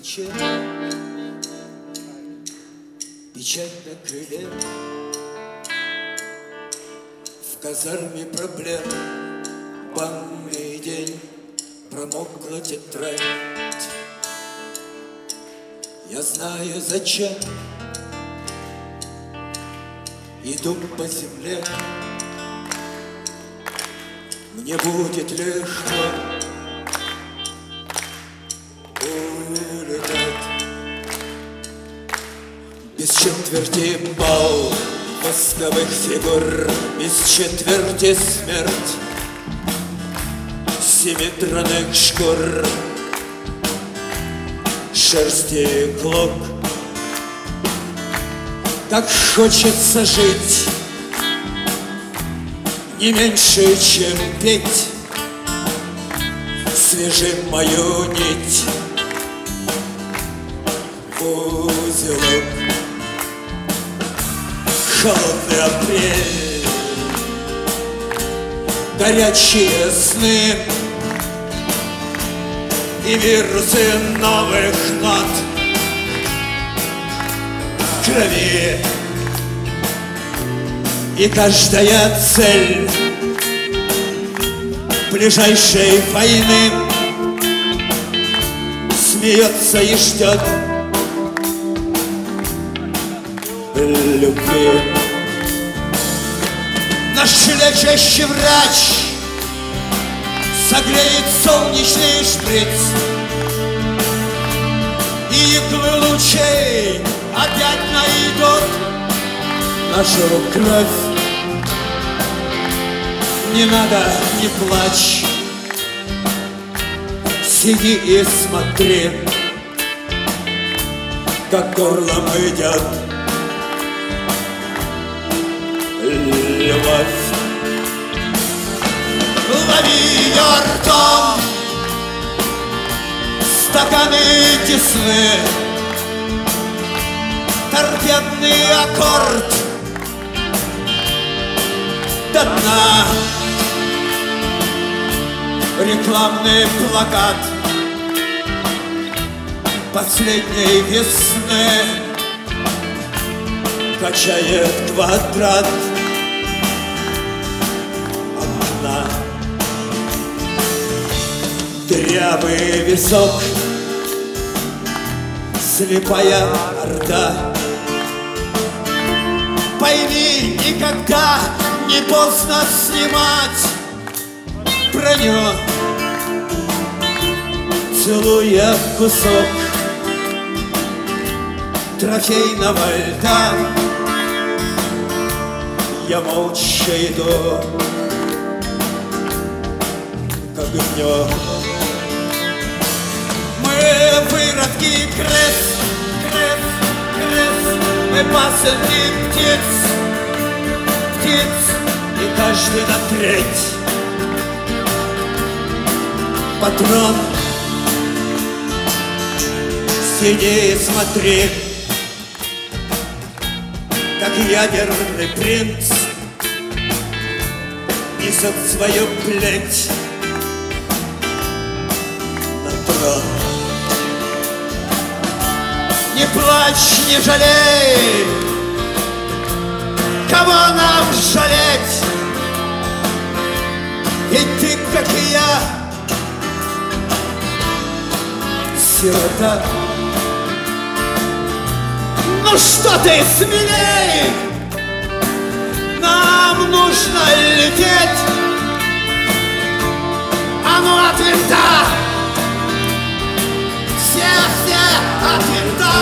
плече, печать на крыле. В казарме проблем, банный день, промокла тетрадь. Я знаю, зачем иду по земле. Мне будет легко улетать. Без четверти бал восковых фигур, без четверти смерть семитронных шкур, шерсти клок. Так хочется жить не меньше, чем петь. Свяжи мою нить в узелок. Холодный апрель, горячие сны и вирусы новых нот в крови. И каждая цель ближайшей войны смеется и ждет любви. Наш лечащий врач согреет солнечный шприц, и иглы лучей опять найдут нашу кровь. Не надо, не плачь, сиди и смотри, как горлом идет любовь. Лови ее ртом стаканы тесны, торпедный аккорд до дна. Рекламный плакат последней весны качает квадрат одна. Дырявый висок, слепая орда. Пойми, никогда не поздно снимать броню, целуя кусок трофейного льда. Я молча иду к огню. Мы выродки крыс, крыс, крыс, мы пасынки птиц, птиц, и каждый на треть. Патрон, сиди и смотри, как ядерный принц несет свою плеть на трон. Не плачь, не жалей, кого нам жалеть? Ведь ты, как и я, сирота. Ну что ты, смелей, нам нужно лететь. А ну от винта, все от винта.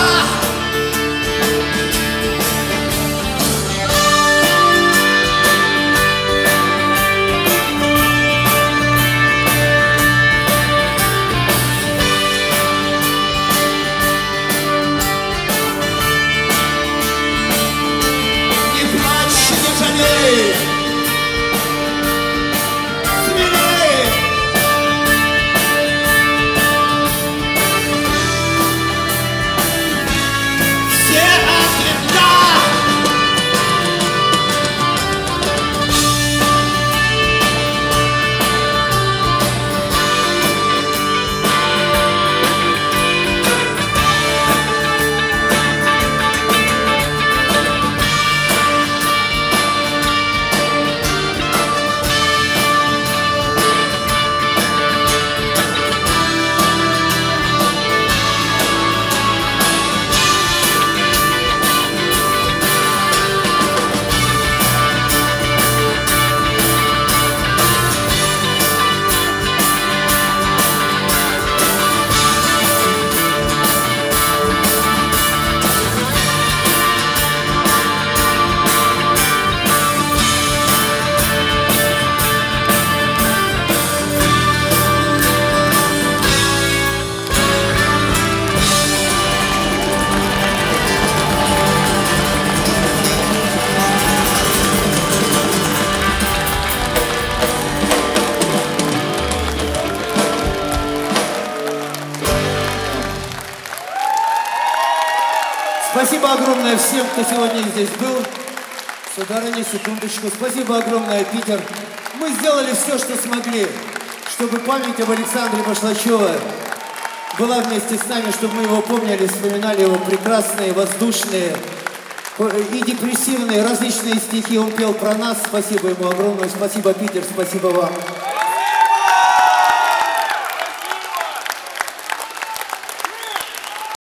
Спасибо огромное всем, кто сегодня здесь был. Сударыня, секундочку. Спасибо огромное, Питер. Мы сделали все, что смогли, чтобы память об Александре Башлачеве была вместе с нами, чтобы мы его помнили, вспоминали его прекрасные, воздушные и депрессивные различные стихи. Он пел про нас. Спасибо ему огромное. Спасибо, Питер. Спасибо вам.